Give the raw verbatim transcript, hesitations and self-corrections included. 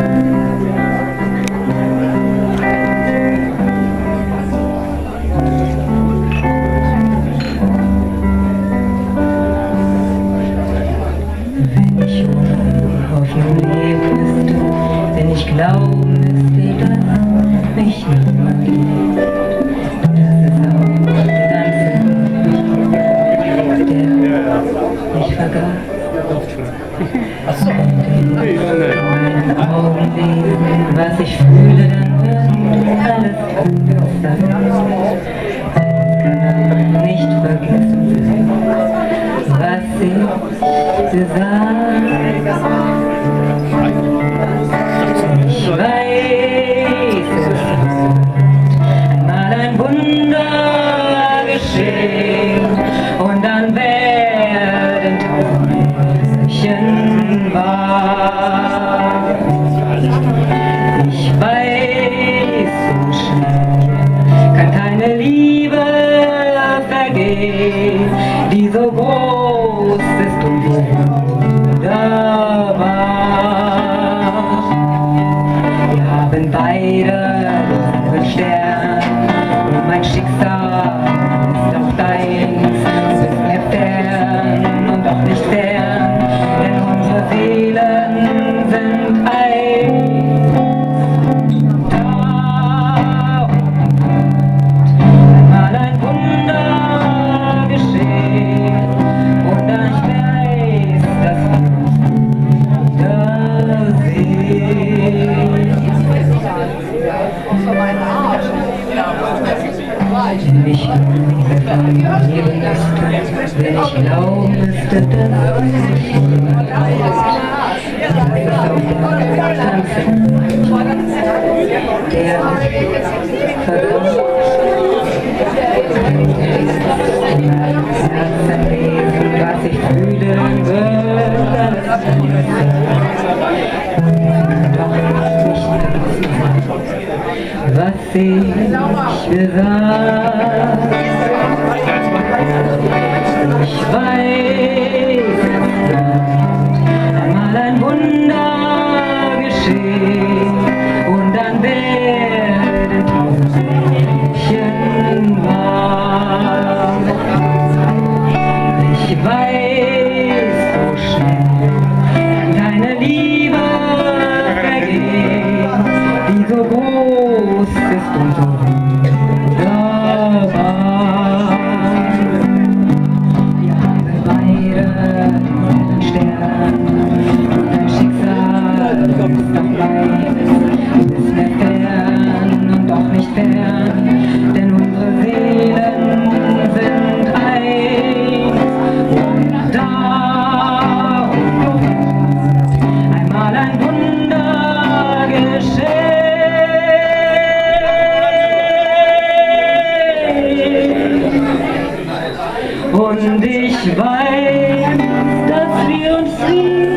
Glauben müsste, dass mich niemand liebt. Das ist auch der ganze Weg, der mich vergaß. Und in meinen Augen lesen, was ich fühle, dann wird alles anders sein. Ich kann nicht vergessen, was ich gesagt. Ich weiß, es wird einmal ein Wunder geschehen und dann werden tausend Märchen wahr. Ich weiß, so schnell kann keine Liebe vergehen, die so groß ist und so wunderbar. Wir beide denselben Stern und mein Schicksal ist auch deins. Du bist mir fern und doch nicht fern, denn unsere Seelen sind eins. Da wird einmal ein Wunder geschehen und da ich weiß, dass wir uns wiedersehen. Wenn ich verlieren müsste, wenn ich glauben müsste, dass mich niemand liebt. Das ist auch der ganze der vergaß. In meinem Herzen lesen, was ich fühle, dann wird alles anders sein. Was ich gesagt. Ich weiß, es wird einmal ein Wunder geschehen und dann werden tausend Märchen wahr. Ich weiß, so schnell kann keine Liebe vergehen, die so groß ist und so wunderbar. Wir haben beide denselben Stern und dein Schicksal ist doch meins. Du bist mir fern und doch nicht fern, denn unsere Seelen sind eins. Und da einmal ein Wunder geschehen. Und ich weiß, dass wir uns lieben.